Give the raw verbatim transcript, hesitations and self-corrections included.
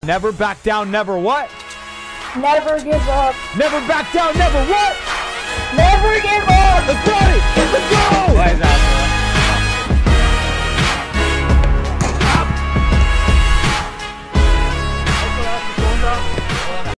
Never back down, never what? Never give up. Never back down, never what? Never give up. Let's go! Let's go!